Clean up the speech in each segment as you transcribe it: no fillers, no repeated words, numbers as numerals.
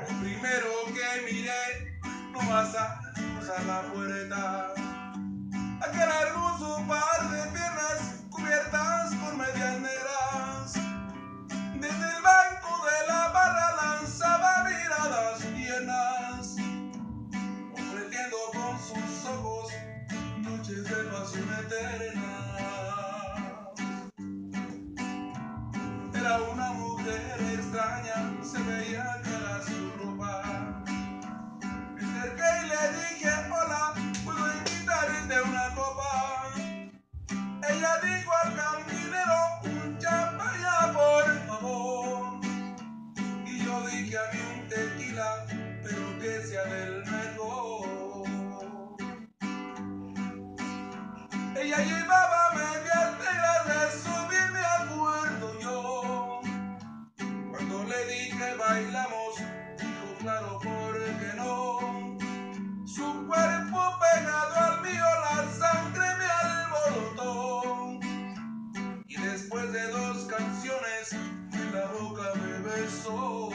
Lo primero que miré, no vas a cruzar la puerta. Aquel hermoso par de piernas cubiertas con medias negras. Desde el banco de la barra lanzaba miradas tiernas, ofreciendo con sus ojos noches de pasión eterna. Era una mujer extraña, se veía que era su ropa. Me acerqué y le dije, hola, ¿puedo invitarte una copa? Ella dijo al caminero, un champaña por favor. Y yo dije a mí un tequila, pero que sea del mejor. Ella llevaba medias negras, de subir me acuerdo yo. Cuando le dije bailamos, dijo claro, ¿por qué no? Su cuerpo pegado al mío, la sangre me alborotó. Y después de 2 canciones, en la boca me besó.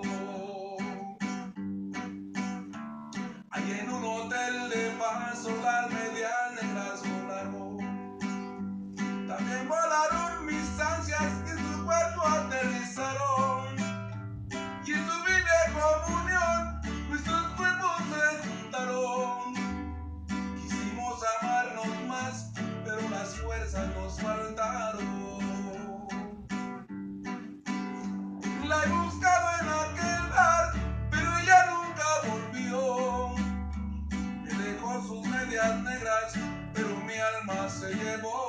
Allí en un hotel de paso, las medias negras volaron. También volaron mis ansias y su cuerpo aterrizaron. Y en sublime comunión nuestros cuerpos se juntaron. Quisimos amarnos más, pero las fuerzas nos faltaron. La he buscado en aquel bar, pero ella nunca volvió. Me dejó sus medias negras, pero mi alma se llevó.